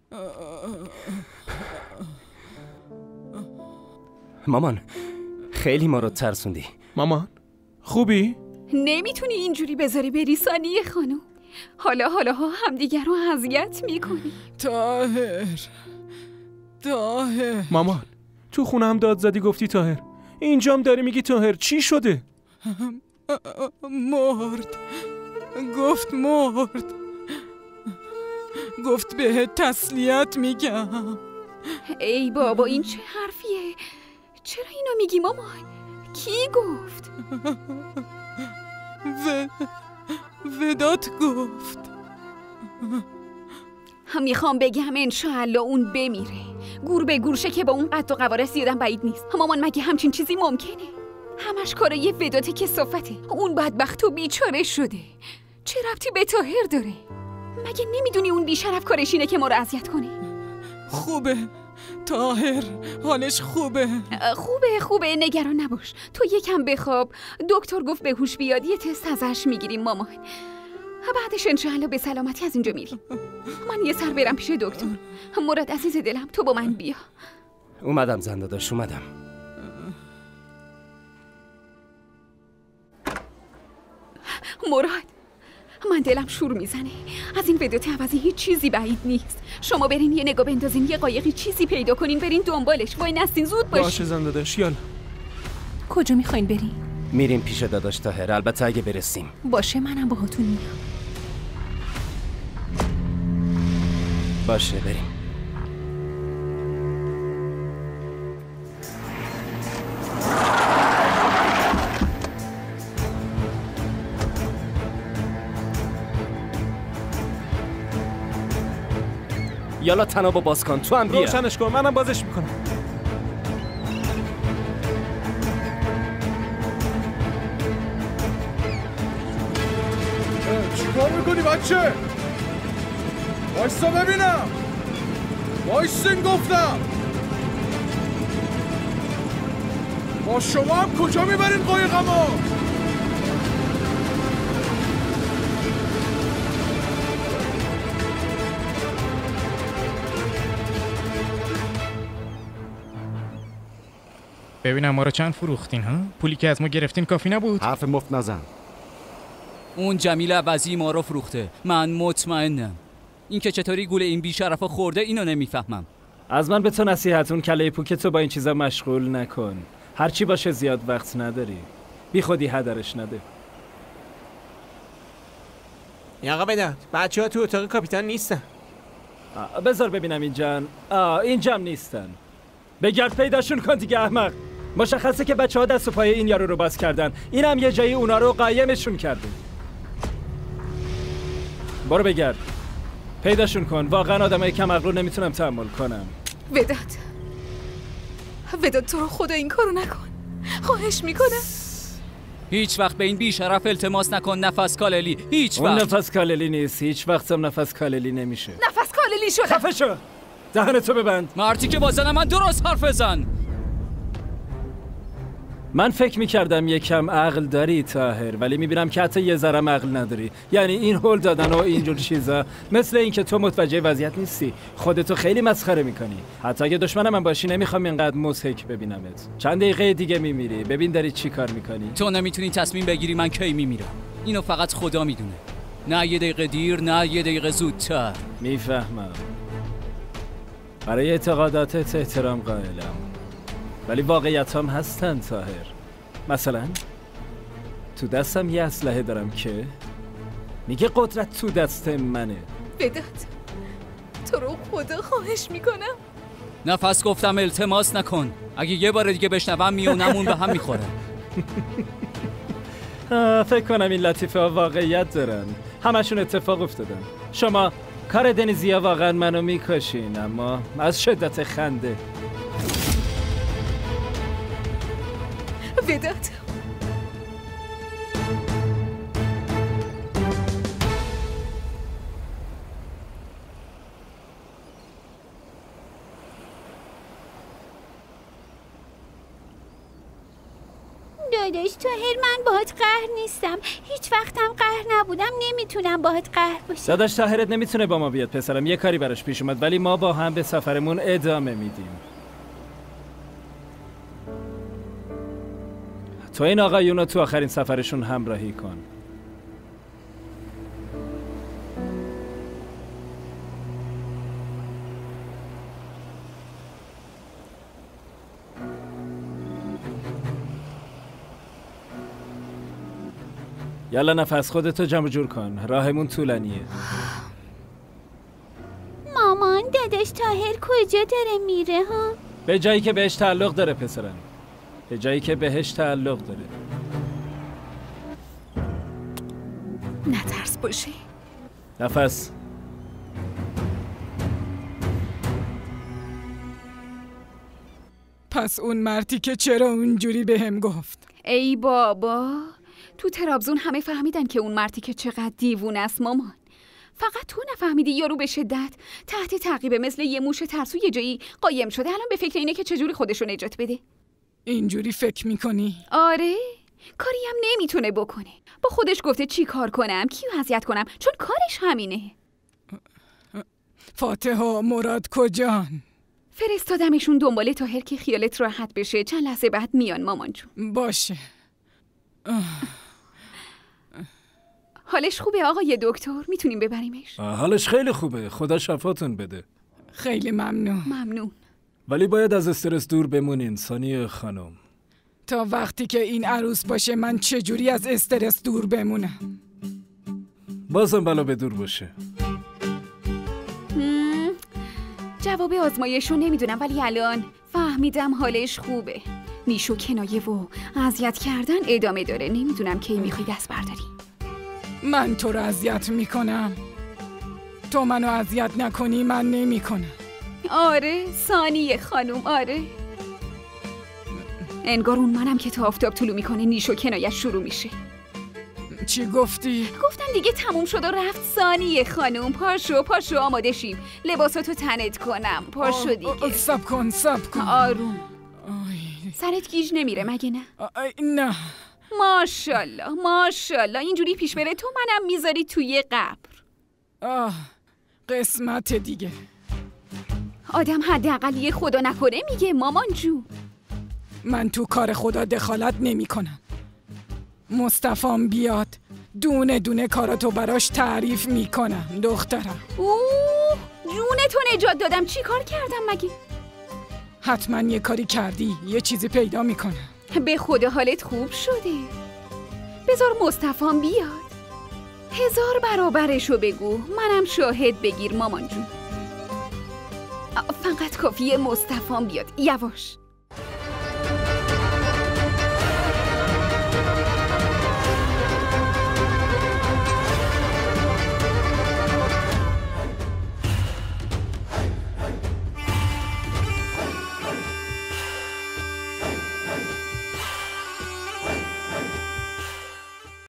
مامان خیلی ما رو ترسوندی. مامان خوبی؟ نمیتونی اینجوری بذاری بری ثانیه خانم. حالا همدیگر رو اذیت میکنی. طاهر مامان تو خونه هم داد زدی گفتی طاهر، اینجام داری میگی طاهر. چی شده؟ مرد. گفت بهت تسلیت میگم. ای بابا این چه حرفیه؟ چرا اینو میگی مامان؟ کی گفت؟ وداد گفت. میخوام بگم انشاءالله اون بمیره. گور به گورشه که با اون قد و قواره زیادن بعید نیست. مامان مگه همچین چیزی ممکنه؟ همش کاره یه وداد کثافته. اون بدبخت و بیچاره شده. چه ربطی به طاهر داره؟ مگه نمیدونی اون بیشرف کارش اینه که ما رو اذیت کنه؟ خوبه طاهر، حالش خوبه. خوبه نگران نباش. تو یکم بخواب. دکتر گفت به هوش بیاد یه تست ازش میگیریم مامان. بعدش انشاءالله به سلامتی از اینجا میریم. من یه سر برم پیش دکتر. مراد عزیز دلم تو با من بیا. اومدم زنده داشت اومدم. مراد من دلم شور میزنه. از این ودات عوضی هیچ چیزی بعید نیست. شما برین یه نگاه بندازین، یه قایقی چیزی پیدا کنین، برین دنبالش. وای نستین زود باشین. باشه زنده داشت. یالا کجا میخواین برین؟ میریم پیش داداش طاهر، البته اگه برسیم. باشه منم باهاتون میام. باشه بریم. یالا تنابو باز کن، تو هم بیا. روشنش کن، منم بازش میکنم. چیکار میکنی بچه؟ وایسا ببینم. وایسین گفتم. با شما هم کجا میبرین قایقمو؟ ببینم ما رو چند فروختین ها؟ پولی که از ما گرفتین کافی نبود؟ حرف مفت نزن. اون جمیل عوضی ما رو فروخته. من مطمئنم. این که چطوری گول این بیشرفا خورده اینو نمیفهمم. از من به تو نصیحت، اون کله پوکتو با این چیزا مشغول نکن. هرچی باشه زیاد وقت نداری. بی خودی هدرش نده. آقا بداد بچه‌ها تو اتاق کاپیتان نیستن. بذار ببینم اینجام نیستن. بگرد پیداشون کن دیگه احمق. مشخصه که بچه‌ها دست و پای این یارو رو باز کردن. اینم یه جایی اونا رو قایمشون کرده. برو بگرد پیداشون کن. واقعا آدمای کم عقل رو نمیتونم تحمل کنم. وداد تو رو خدا این کارو نکن. خواهش میکنم. هیچ وقت به این بیشرف التماس نکن. نفس کاللی هیچ اون وقت. نفس کاللی نیست. هیچ وقت هم نفس کاللی نمیشه. نفس کاللی شده. خفه شو. دهنتو ببند. مردی که بازن من درست حرف بزن. من فکر میکردم یکم عقل داری طاهر، ولی میبینم که حتی یه ذرم عقل نداری. یعنی این هول دادن و اینجور چیزا مثل این که تو متوجه وضعیت نیستی. خودتو خیلی مسخره میکنی. حتی اگه دشمن من باشی نمیخوام اینقدر مضحک ببینمت. چند دقیقه دیگه میمیری. ببین داری چی کار میکنی. تو نمیتونی تصمیم بگیری من کی میمیرم. اینو فقط خدا میدونه. نه یه دقیقه دیر نه یه دقیقه زودتر. میفهمم. برای اعتقاداتت احترام قائلم، ولی واقعیت هم هستن طاهر. مثلا تو دستم یه اسلحه دارم که میگه قدرت تو دست منه. وداد تو رو خدا خواهش میکنم. نفس گفتم التماس نکن. اگه یه بار دیگه بشنوم میونمون به هم میخوره. فکر کنم این لطیفه ها واقعیت دارن. همشون اتفاق افتادن. شما کار دنیزیا واقعا منو میکشین، اما از شدت خنده. وداد داداش طاهر، من باهات قهر نیستم. هیچ وقتم قهر نبودم، نمیتونم باهات قهر باشم. داداش طاهرت نمیتونه با ما بیاد پسرم، یه کاری براش پیش اومد، ولی ما با هم به سفرمون ادامه میدیم. تو این آقایونو تو آخرین سفرشون همراهی کن. یالا نفس خودتو جمع جور کن، راهمون طولانیه. مامان داداش طاهر کجا داره میره ها؟ به جایی که بهش تعلق داره پسرم، به جایی که بهش تعلق داره. نترس باشه. نفس. پس اون مردی که چرا اونجوری بهم گفت؟ ای بابا، تو ترابزون همه فهمیدن که اون مردی که چقدر دیوونه است مامان. فقط تو نفهمیدی یارو به شدت تحت تعقیب مثل یه موش ترسو یه جایی قایم شده، الان به فکر اینه که چجوری خودشو نجات بده. اینجوری فکر میکنی؟ آره، کاری هم نمیتونه بکنه. با خودش گفته چی کار کنم، کیو اذیت کنم، چون کارش همینه. فاتحه و مراد کجان؟ فرستادمشون دنبال طاهر که خیالت راحت بشه. چند لحظه بعد میان مامان جون. باشه. حالش خوبه آقای دکتر؟ میتونیم ببریمش؟ حالش خیلی خوبه، خدا شفاتون بده. خیلی ممنون. ولی باید از استرس دور بمونین ثانیه خانم. تا وقتی که این عروس باشه من چجوری از استرس دور بمونم؟ بازم بلا به دور باشه. جواب آزمایشو نمیدونم، ولی الان فهمیدم حالش خوبه. نیشو کنایه و اذیت کردن ادامه داره. نمیدونم کی میخوای دست برداری. من تو رو اذیت میکنم؟ تو منو اذیت نکنی من نمیکنم. آره ثانیه خانم، آره. انگار اون منم که تا آفتاب طلوع میکنه نیشو کنایه شروع میشه. چی گفتی؟ گفتم دیگه تموم شد و رفت ثانیه خانم. پاشو آماده شیم، لباساتو تنت کنم. پاشو دیگه. سب کن. آروم. سرت گیج نمیره مگه نه؟ نه. ماشالله اینجوری پیش بره تو منم میذاری توی قبر. قسمت دیگه. آدم حداقل یه خدا نکنه میگه مامان جو. من تو کار خدا دخالت نمی کنم. مصطفام بیاد دونه دونه کاراتو براش تعریف میکنم دخترم. جونتو نجات دادم. چی کار کردم مگه؟ حتما یه کاری کردی، یه چیزی پیدا میکنم. به خدا حالت خوب شده. بذار مصطفام بیاد 1000 برابرشو بگو، منم شاهد بگیر مامان جون. فقط کافیه مصطفام بیاد. یواش.